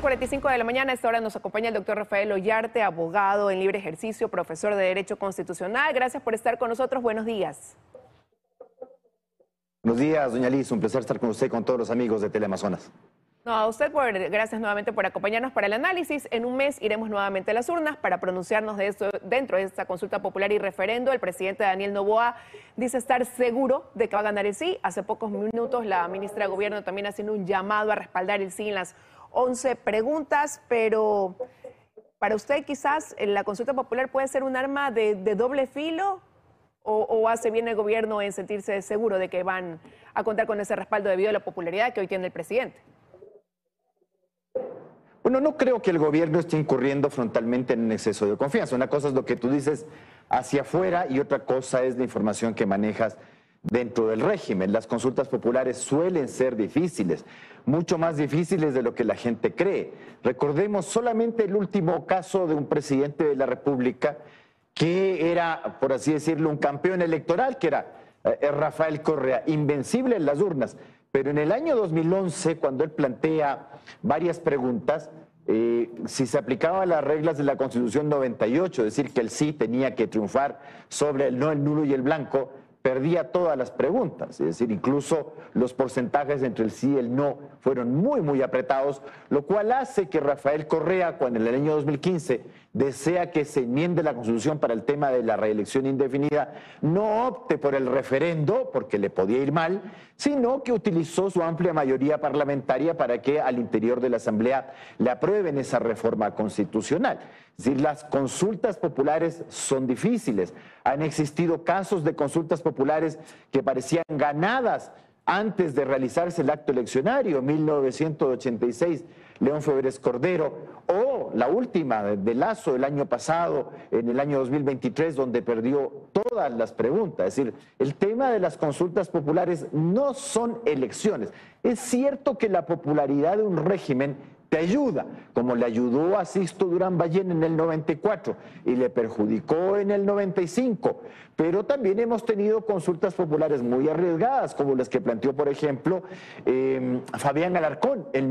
7:45 de la mañana, a esta hora nos acompaña el doctor Rafael Ollarte, abogado en libre ejercicio, profesor de Derecho Constitucional. Gracias por estar con nosotros. Buenos días. Buenos días, doña Liz. Un placer estar con usted y con todos los amigos de Teleamazonas. No, a usted, gracias nuevamente por acompañarnos para el análisis. En un mes iremos nuevamente a las urnas para pronunciarnos de esto dentro de esta consulta popular y referendo. El presidente Daniel Noboa dice estar seguro de que va a ganar el sí. Hace pocos minutos la ministra de Gobierno también haciendo un llamado a respaldar el sí en las 11 preguntas, pero para usted quizás la consulta popular puede ser un arma de doble filo, o hace bien el gobierno en sentirse seguro de que van a contar con ese respaldo debido a la popularidad que hoy tiene el presidente. Bueno, no creo que el gobierno esté incurriendo frontalmente en un exceso de confianza. Una cosa es lo que tú dices hacia afuera y otra cosa es la información que manejas dentro del régimen. Las consultas populares suelen ser difíciles, mucho más difíciles de lo que la gente cree. Recordemos solamente el último caso de un presidente de la República que era, por así decirlo, un campeón electoral, que era Rafael Correa, invencible en las urnas. Pero en el año 2011, cuando él plantea varias preguntas, si se aplicaban las reglas de la Constitución 98, es decir, que el sí tenía que triunfar sobre el no, el nulo y el blanco, perdía todas las preguntas, es decir, incluso los porcentajes entre el sí y el no fueron muy apretados, lo cual hace que Rafael Correa, cuando en el año 2015 desea que se enmiende la Constitución para el tema de la reelección indefinida, no opte por el referendo, porque le podía ir mal, sino que utilizó su amplia mayoría parlamentaria para que al interior de la Asamblea le aprueben esa reforma constitucional. Es decir, las consultas populares son difíciles. Han existido casos de consultas populares que parecían ganadas antes de realizarse el acto eleccionario, 1986, León Febres Cordero, o la última de Lazo el año pasado, en el año 2023, donde perdió todas las preguntas. Es decir, el tema de las consultas populares no son elecciones. Es cierto que la popularidad de un régimen te ayuda, como le ayudó a Sixto Durán Ballén en el 94 y le perjudicó en el 95, pero también hemos tenido consultas populares muy arriesgadas, como las que planteó, por ejemplo, Fabián Alarcón en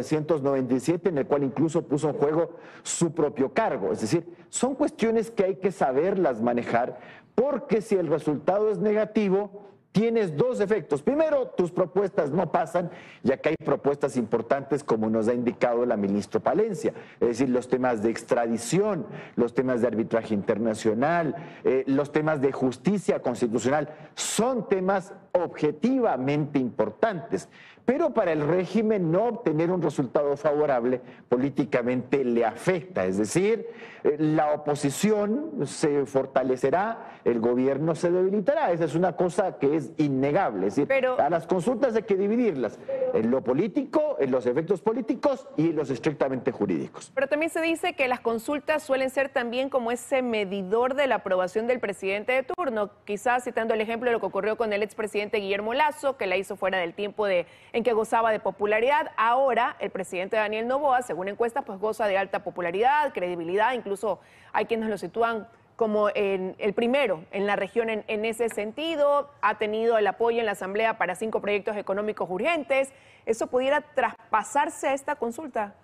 1997, en el cual incluso puso en juego su propio cargo. Es decir, son cuestiones que hay que saberlas manejar, porque si el resultado es negativo, tienes dos efectos. Primero, tus propuestas no pasan, ya que hay propuestas importantes, como nos ha indicado la ministra Palencia, es decir, los temas de extradición, los temas de arbitraje internacional, los temas de justicia constitucional, son temas objetivamente importantes. Pero para el régimen no obtener un resultado favorable políticamente le afecta, es decir, la oposición se fortalecerá, el gobierno se debilitará. Esa es una cosa que es innegable. Es decir, a las consultas hay que dividirlas en lo político, en los efectos políticos y en los estrictamente jurídicos. Pero también se dice que las consultas suelen ser también como ese medidor de la aprobación del presidente de turno, quizás citando el ejemplo de lo que ocurrió con el expresidente Guillermo Lasso, que la hizo fuera del tiempo en que gozaba de popularidad. Ahora el presidente Daniel Noboa, según encuestas, pues goza de alta popularidad, credibilidad, incluso hay quienes lo sitúan como el primero en la región en ese sentido. Ha tenido el apoyo en la Asamblea para 5 proyectos económicos urgentes. ¿Eso pudiera traspasarse a esta consulta?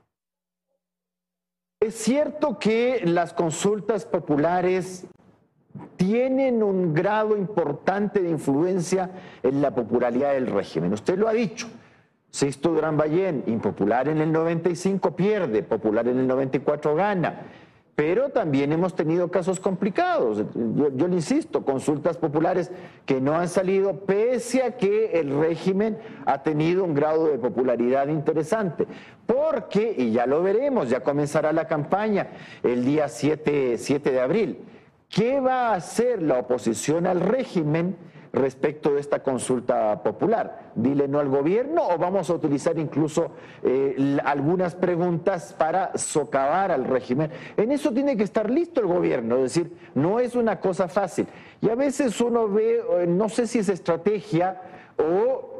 Es cierto que las consultas populares tienen un grado importante de influencia en la popularidad del régimen. Usted lo ha dicho. Sixto Durán Ballén, impopular en el 95, pierde, popular en el 94, gana. Pero también hemos tenido casos complicados. Yo le insisto, consultas populares que no han salido, pese a que el régimen ha tenido un grado de popularidad interesante. Porque, y ya lo veremos, ya comenzará la campaña el día 7 de abril. ¿Qué va a hacer la oposición al régimen respecto de esta consulta popular? ¿Dile no al gobierno o vamos a utilizar incluso algunas preguntas para socavar al régimen? En eso tiene que estar listo el gobierno, es decir, no es una cosa fácil. Y a veces uno ve, no sé si es estrategia o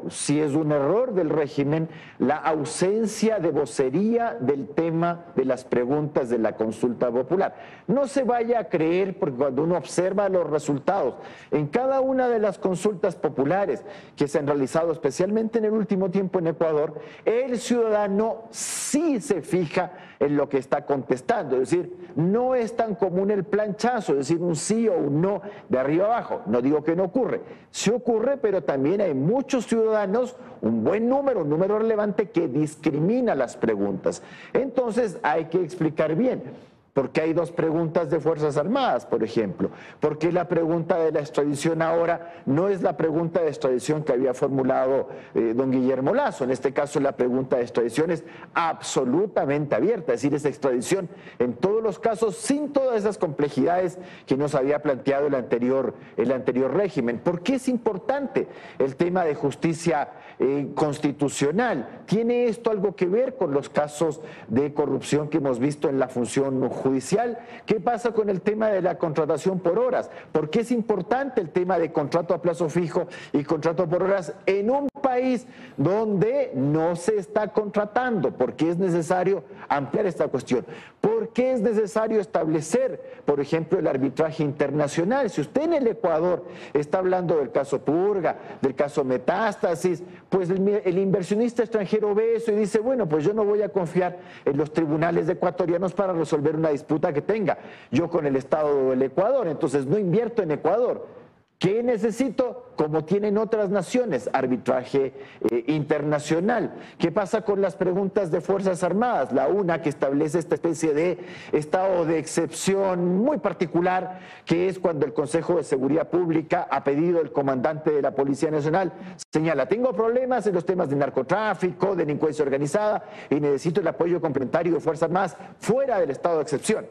si es un error del régimen, la ausencia de vocería del tema de las preguntas de la consulta popular. No se vaya a creer, porque cuando uno observa los resultados en cada una de las consultas populares que se han realizado, especialmente en el último tiempo en Ecuador, el ciudadano sí se fija en lo que está contestando, es decir, no es tan común el planchazo, es decir, un sí o un no de arriba abajo. No digo que no ocurre, sí ocurre, pero también hay muchos ciudadanos, un buen número, un número relevante, que discrimina las preguntas. Entonces hay que explicar bien. Porque hay dos preguntas de Fuerzas Armadas, por ejemplo. Porque la pregunta de la extradición ahora no es la pregunta de extradición que había formulado don Guillermo Lasso. En este caso, la pregunta de extradición es absolutamente abierta, es decir, es extradición en todos los casos, sin todas esas complejidades que nos había planteado el anterior régimen. ¿Por qué es importante el tema de justicia constitucional? ¿Tiene esto algo que ver con los casos de corrupción que hemos visto en la función judicial? ¿Qué pasa con el tema de la contratación por horas? ¿Por qué es importante el tema de contrato a plazo fijo y contrato por horas en un país donde no se está contratando? ¿Por qué es necesario ampliar esta cuestión? ¿Por qué es necesario establecer, por ejemplo, el arbitraje internacional? Si usted en el Ecuador está hablando del caso Purga, del caso Metástasis, pues el inversionista extranjero ve eso y dice, bueno, pues yo no voy a confiar en los tribunales ecuatorianos para resolver una disputa que tenga yo con el Estado del Ecuador, entonces no invierto en Ecuador. ¿Qué necesito? Como tienen otras naciones, arbitraje internacional. ¿Qué pasa con las preguntas de Fuerzas Armadas? La una que establece esta especie de estado de excepción muy particular, que es cuando el Consejo de Seguridad Pública, a pedido del comandante de la Policía Nacional, señala, tengo problemas en los temas de narcotráfico, delincuencia organizada y necesito el apoyo complementario de Fuerzas Armadas fuera del estado de excepción.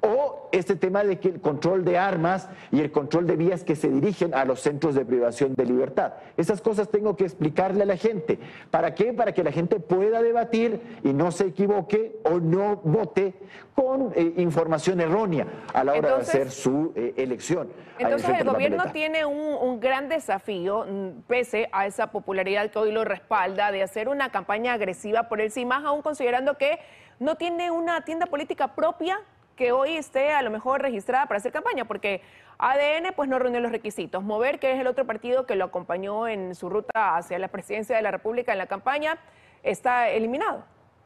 O este tema de que el control de armas y el control de vías que se dirigen a los centros de privación de libertad. Esas cosas tengo que explicarle a la gente. ¿Para qué? Para que la gente pueda debatir y no se equivoque o no vote con información errónea a la hora de hacer su elección. Entonces el gobierno tiene un gran desafío, pese a esa popularidad que hoy lo respalda, de hacer una campaña agresiva por él, sí, más aún considerando que no tiene una tienda política propia que hoy esté a lo mejor registrada para hacer campaña, porque ADN pues no reúne los requisitos. Mover, que es el otro partido que lo acompañó en su ruta hacia la presidencia de la República en la campaña, está eliminado.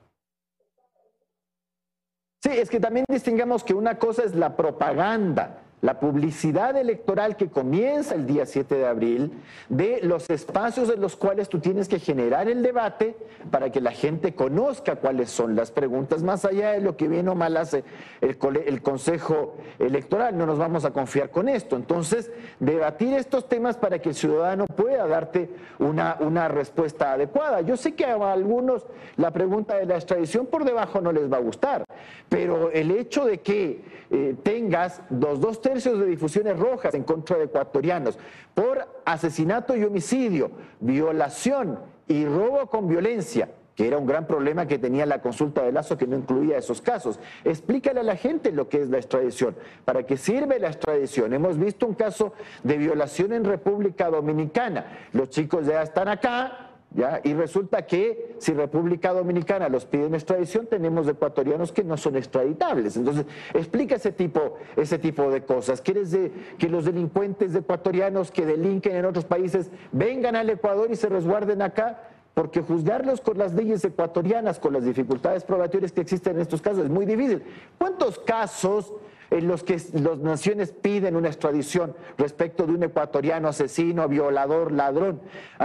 Sí, es que también distingamos que una cosa es la propaganda, la publicidad electoral que comienza el día 7 de abril, de los espacios en los cuales tú tienes que generar el debate para que la gente conozca cuáles son las preguntas, más allá de lo que bien o mal hace el Consejo Electoral. No nos vamos a confiar con esto. Entonces, debatir estos temas para que el ciudadano pueda darte una respuesta adecuada. Yo sé que a algunos la pregunta de la extradición por debajo no les va a gustar, pero el hecho de que tengas los 2/3 de difusiones rojas en contra de ecuatorianos por asesinato y homicidio, violación y robo con violencia, que era un gran problema que tenía la consulta de Lasso, que no incluía esos casos. Explícale a la gente lo que es la extradición, para qué sirve la extradición. Hemos visto un caso de violación en República Dominicana. Los chicos ya están acá, ¿ya? Y resulta que si República Dominicana los pide en extradición, tenemos ecuatorianos que no son extraditables. Entonces, explica ese tipo de cosas. ¿Quieres que los delincuentes ecuatorianos que delinquen en otros países vengan al Ecuador y se resguarden acá? Porque juzgarlos con las leyes ecuatorianas, con las dificultades probatorias que existen en estos casos, es muy difícil. ¿Cuántos casos en los que las naciones piden una extradición respecto de un ecuatoriano asesino, violador, ladrón,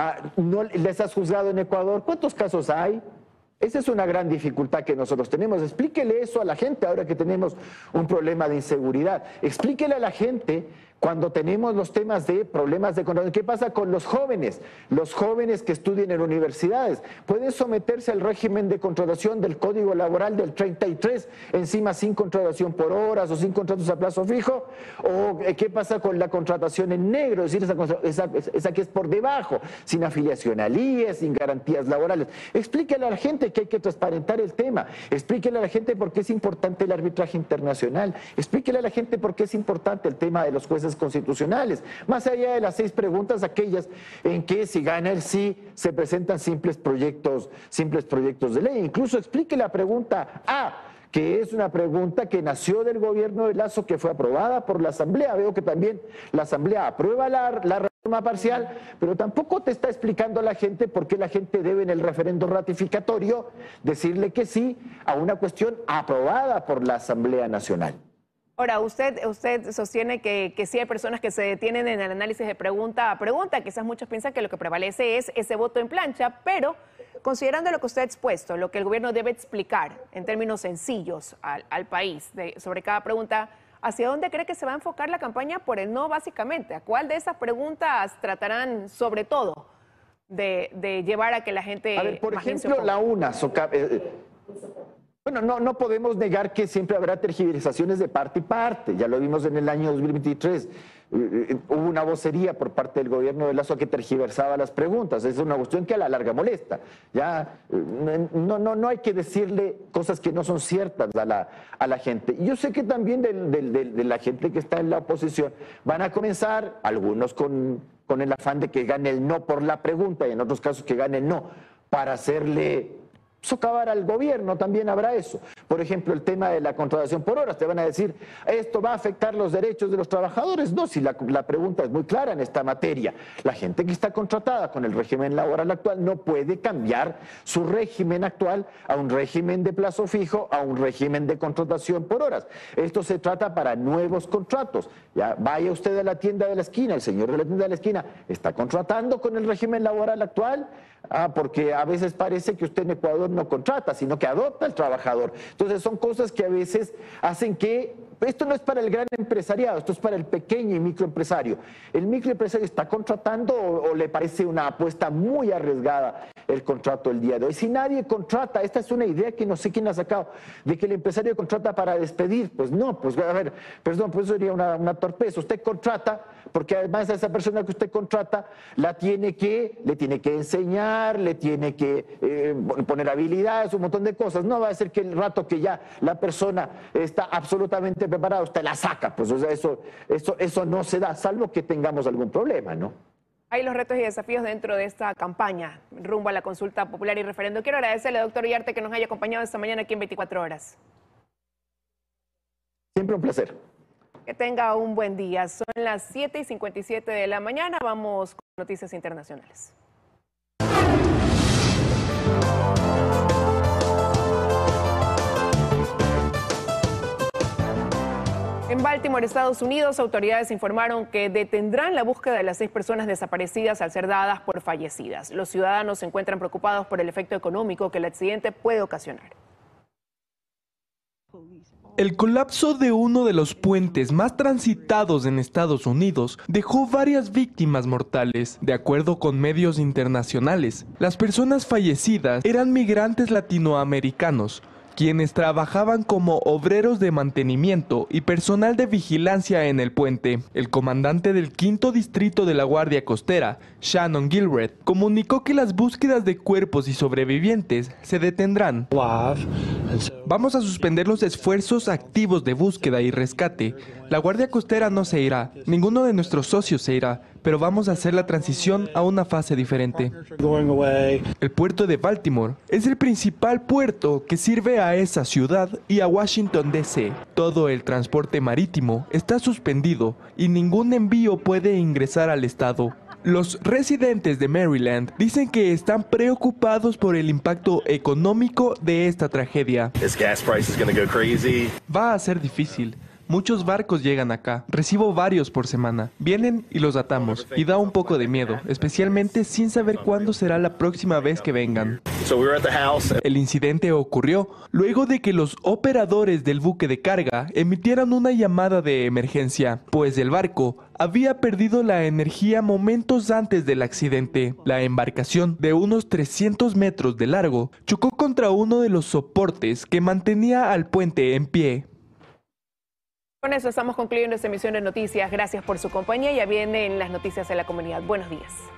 no les has juzgado en Ecuador? ¿Cuántos casos hay? Esa es una gran dificultad que nosotros tenemos. Explíquele eso a la gente ahora que tenemos un problema de inseguridad. Explíquele a la gente cuando tenemos los temas de problemas de contratación. ¿Qué pasa con los jóvenes? Los jóvenes que estudian en universidades pueden someterse al régimen de contratación del Código Laboral del 33, encima sin contratación por horas o sin contratos a plazo fijo. ¿O qué pasa con la contratación en negro? Es decir, esa que es por debajo, sin afiliación al IES, sin garantías laborales. Explíquele a la gente que hay que transparentar el tema. Explíquele a la gente por qué es importante el arbitraje internacional. Explíquele a la gente por qué es importante el tema de los jueces bases constitucionales. Más allá de las 6 preguntas, aquellas en que si gana el sí, se presentan simples proyectos de ley. Incluso explique la pregunta A, que es una pregunta que nació del gobierno de Lasso, que fue aprobada por la Asamblea. Veo que también la Asamblea aprueba la reforma parcial, pero tampoco te está explicando a la gente por qué la gente debe en el referendo ratificatorio decirle que sí a una cuestión aprobada por la Asamblea Nacional. Ahora, usted sostiene que sí hay personas que se detienen en el análisis de pregunta a pregunta. Quizás muchos piensan que lo que prevalece es ese voto en plancha, pero considerando lo que usted ha expuesto, lo que el gobierno debe explicar en términos sencillos al país sobre cada pregunta, ¿hacia dónde cree que se va a enfocar la campaña por el no, básicamente? ¿A cuál de esas preguntas tratarán sobre todo de llevar a que la gente... A ver, por ejemplo, la una, bueno, no podemos negar que siempre habrá tergiversaciones de parte y parte. Ya lo vimos en el año 2023. Hubo una vocería por parte del gobierno de Lasso que tergiversaba las preguntas. Es una cuestión que a la larga molesta. Ya no hay que decirle cosas que no son ciertas a la gente. Y yo sé que también de la gente que está en la oposición van a comenzar, algunos con el afán de que gane el no por la pregunta y en otros casos que gane el no para hacerle socavar al gobierno. También habrá eso. Por ejemplo, el tema de la contratación por horas. Te van a decir, ¿esto va a afectar los derechos de los trabajadores? No, si la pregunta es muy clara en esta materia. La gente que está contratada con el régimen laboral actual no puede cambiar su régimen actual a un régimen de plazo fijo, a un régimen de contratación por horas. Esto se trata para nuevos contratos. Ya vaya usted a la tienda de la esquina, el señor de la tienda de la esquina está contratando con el régimen laboral actual. Porque a veces parece que usted en Ecuador no contrata, sino que adopta al trabajador. Entonces son cosas que a veces hacen que... Esto no es para el gran empresariado, esto es para el pequeño y microempresario. ¿El microempresario está contratando o le parece una apuesta muy arriesgada el contrato el día de hoy? Si nadie contrata, esta es una idea que no sé quién ha sacado, de que el empresario contrata para despedir. Pues no, pues a ver, perdón, pues eso sería una torpeza. Usted contrata porque además a esa persona que usted contrata le tiene que enseñar, le tiene que poner habilidades, un montón de cosas. No va a ser que el rato que ya la persona está absolutamente preparada, usted la saca. Pues o sea, eso no se da, salvo que tengamos algún problema, ¿no? Hay los retos y desafíos dentro de esta campaña rumbo a la consulta popular y referendo. Quiero agradecerle, doctor Uriarte, que nos haya acompañado esta mañana aquí en 24 horas. Siempre un placer. Que tenga un buen día. Son las 7:57 de la mañana. Vamos con noticias internacionales. En Baltimore, Estados Unidos, autoridades informaron que detendrán la búsqueda de las 6 personas desaparecidas al ser dadas por fallecidas. Los ciudadanos se encuentran preocupados por el efecto económico que el accidente puede ocasionar. El colapso de uno de los puentes más transitados en Estados Unidos dejó varias víctimas mortales. De acuerdo con medios internacionales, las personas fallecidas eran migrantes latinoamericanos, quienes trabajaban como obreros de mantenimiento y personal de vigilancia en el puente. El comandante del 5º Distrito de la Guardia Costera, Shannon Gilbert, comunicó que las búsquedas de cuerpos y sobrevivientes se detendrán. Vamos a suspender los esfuerzos activos de búsqueda y rescate. La Guardia Costera no se irá, ninguno de nuestros socios se irá, pero vamos a hacer la transición a una fase diferente. El puerto de Baltimore es el principal puerto que sirve a esa ciudad y a Washington, D.C. Todo el transporte marítimo está suspendido y ningún envío puede ingresar al estado. Los residentes de Maryland dicen que están preocupados por el impacto económico de esta tragedia. Va a ser difícil. Muchos barcos llegan acá, recibo varios por semana. Vienen y los atamos, y da un poco de miedo, especialmente sin saber cuándo será la próxima vez que vengan. El incidente ocurrió luego de que los operadores del buque de carga emitieran una llamada de emergencia, pues el barco había perdido la energía momentos antes del accidente. La embarcación, de unos 300 metros de largo, chocó contra uno de los soportes que mantenía al puente en pie. Con eso estamos concluyendo esta emisión de noticias. Gracias por su compañía. Ya vienen las noticias de la comunidad. Buenos días.